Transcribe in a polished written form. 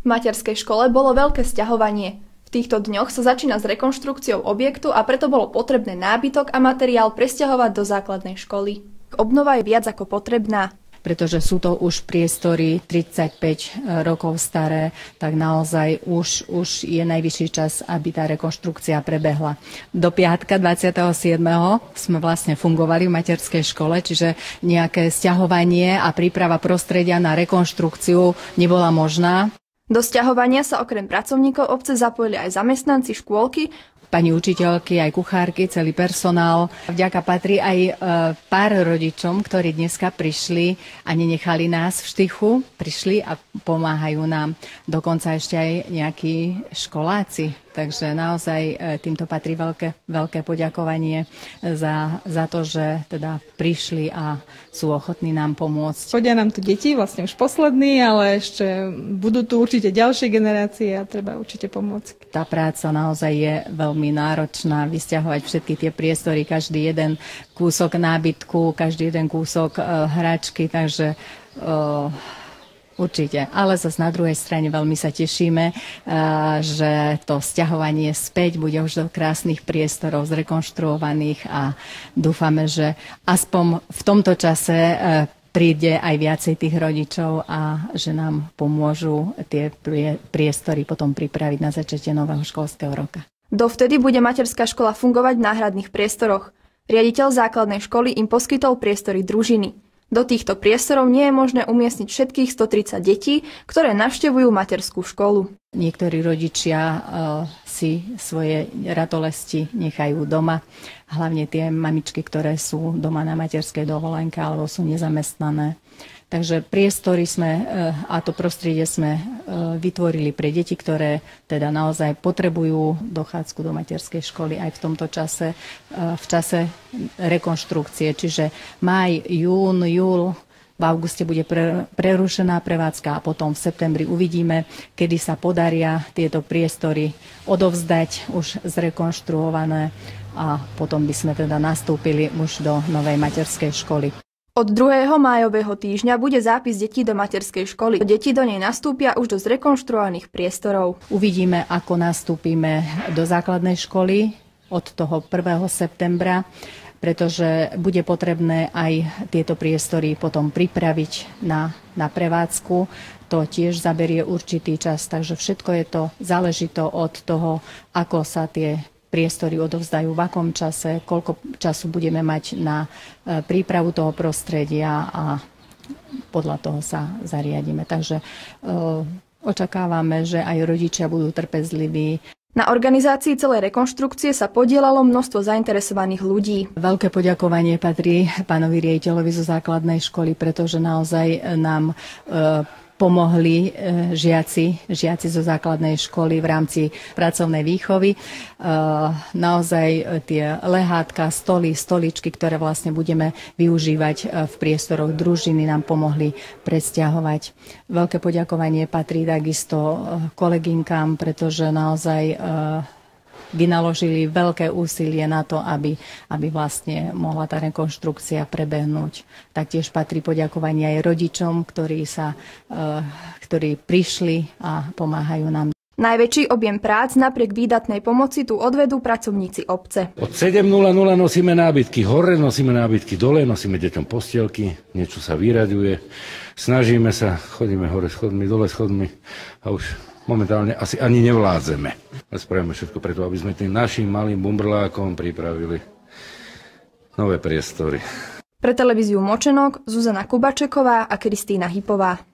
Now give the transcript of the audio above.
materskej škole bolo veľké sťahovanie. V týchto dňoch sa začína s rekonštrukciou objektu a preto bolo potrebné nábytok a materiál presťahovať do základnej školy. Obnova je viac ako potrebná. Pretože sú to už priestory 35 rokov staré, tak naozaj už je najvyšší čas, aby tá rekonštrukcia prebehla. Do piatka 27. sme vlastne fungovali v materskej škole, čiže nejaké sťahovanie a príprava prostredia na rekonštrukciu nebola možná. Do sťahovania sa okrem pracovníkov obce zapojili aj zamestnanci škôlky, pani učiteľky, aj kuchárky, celý personál. Vďaka patrí aj pár rodičom, ktorí dneska prišli a nenechali nás v štychu. Prišli a pomáhajú nám. Dokonca ešte aj nejakí školáci. Takže naozaj týmto patrí veľké poďakovanie za to, že teda prišli a sú ochotní nám pomôcť. Chodia nám tu deti, vlastne už poslední, ale ešte budú tu určite ďalšie generácie a treba určite pomôcť. Tá práca naozaj je veľmi náročná, vysťahovať všetky tie priestory, každý jeden kúsok nábytku, každý jeden kúsok hračky, takže určite. Ale zase na druhej strane veľmi sa tešíme, že to sťahovanie späť bude už do krásnych priestorov zrekonštruovaných a dúfame, že aspoň v tomto čase príde aj viacej tých rodičov a že nám pomôžu tie priestory potom pripraviť na začiatie nového školského roka. Dovtedy bude materská škola fungovať v náhradných priestoroch. Riaditeľ základnej školy im poskytol priestory družiny. Do týchto priestorov nie je možné umiestniť všetkých 130 detí, ktoré navštevujú materskú školu. Niektorí rodičia si svoje ratolesti nechajú doma, hlavne tie mamičky, ktoré sú doma na materskej dovolenke alebo sú nezamestnané. Takže priestory sme a to prostredie sme vytvorili pre deti, ktoré teda naozaj potrebujú dochádzku do materskej školy aj v tomto čase, v čase rekonštrukcie. Čiže maj, jún, júl, v auguste bude prerušená prevádzka a potom v septembri uvidíme, kedy sa podaria tieto priestory odovzdať už zrekonštruované a potom by sme teda nastúpili už do novej materskej školy. Od 2. májového týždňa bude zápis detí do materskej školy. Deti do nej nastúpia už do zrekonštruovaných priestorov. Uvidíme, ako nastúpime do základnej školy od toho 1. septembra, pretože bude potrebné aj tieto priestory potom pripraviť na prevádzku. To tiež zaberie určitý čas, takže všetko je to záležito od toho, ako sa tie priestory odovzdajú, v akom čase, koľko času budeme mať na prípravu toho prostredia a podľa toho sa zariadíme. Takže očakávame, že aj rodičia budú trpezliví. Na organizácii celej rekonštrukcie sa podieľalo množstvo zainteresovaných ľudí. Veľké poďakovanie patrí pánovi riaditeľovi zo základnej školy, pretože naozaj nám pomohli žiaci zo základnej školy v rámci pracovnej výchovy. Naozaj tie lehátka, stoličky, ktoré vlastne budeme využívať v priestoroch družiny, nám pomohli presťahovať. Veľké poďakovanie patrí takisto kolegynkám, pretože naozaj vynaložili veľké úsilie na to, aby vlastne mohla tá rekonštrukcia prebehnúť. Taktiež patrí poďakovanie aj rodičom, ktorí prišli a pomáhajú nám. Najväčší objem prác napriek výdatnej pomoci tu odvedú pracovníci obce. Od 7:00 nosíme nábytky hore, nosíme nábytky dole, nosíme deťom postielky, niečo sa vyraďuje. Snažíme sa, chodíme hore schodmi, dole schodmi a už momentálne asi ani nevládzeme. Spravíme všetko preto, aby sme tým našim malým bumbrlákom pripravili nové priestory. Pre televíziu Močenok Zuzana Kubačeková a Kristína Hypová.